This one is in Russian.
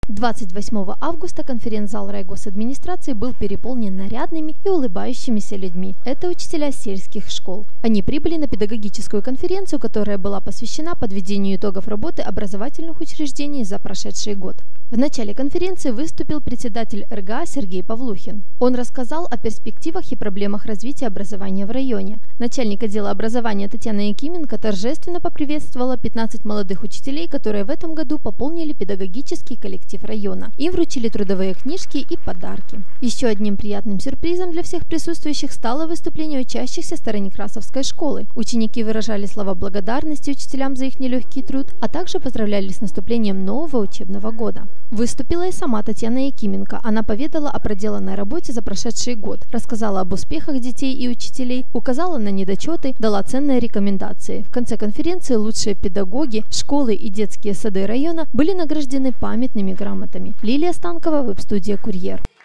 28 августа конференц-зал райгосадминистрации был переполнен нарядными и улыбающимися людьми. Это учителя сельских школ. Они прибыли на педагогическую конференцию, которая была посвящена подведению итогов работы образовательных учреждений за прошедший год. В начале конференции выступил председатель РГА Сергей Павлухин. Он рассказал о перспективах и проблемах развития образования в районе. Начальник отдела образования Татьяна Якименко торжественно поприветствовала 15 молодых учителей, которые в этом году пополнили педагогический коллектив района. Им вручили трудовые книжки и подарки. Еще одним приятным сюрпризом для всех присутствующих стало выступление учащихся Старонекрасовской школы. Ученики выражали слова благодарности учителям за их нелегкий труд, а также поздравляли с наступлением нового учебного года. Выступила и сама Татьяна Якименко. Она поведала о проделанной работе за прошедший год, рассказала об успехах детей и учителей, указала на недочеты, дала ценные рекомендации. В конце конференции лучшие педагоги, школы и детские сады района были награждены памятными грамотами. Лилия Станкова, веб-студия «Курьер».